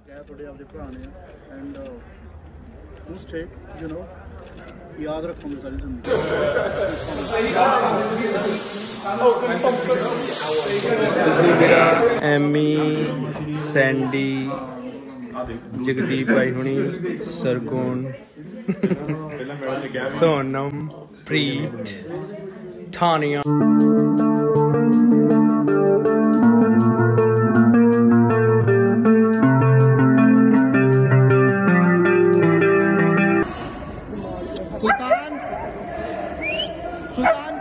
क्या थोड़े आपके भरा ने एंड स्टे यू नो याद रखोगे सारी जिंदगी। एमी सैंडी जगदीप भाई हुणी सरगुण सोनम प्रीत थानिया Sultan Sultan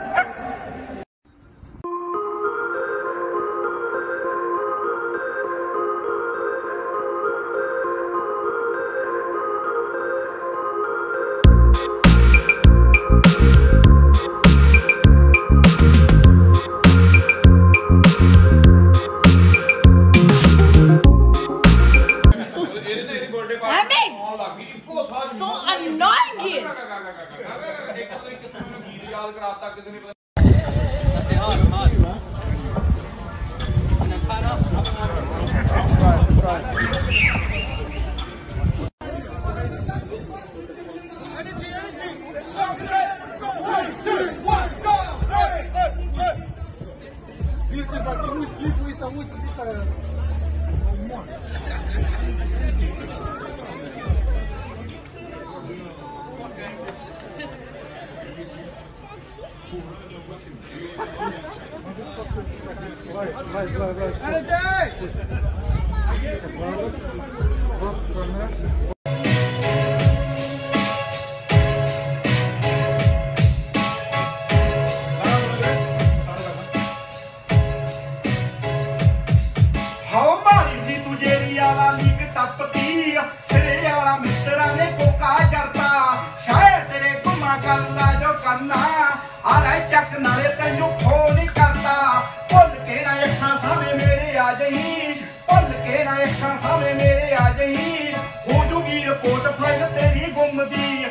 So annoying it. Report file तेरी गुम दी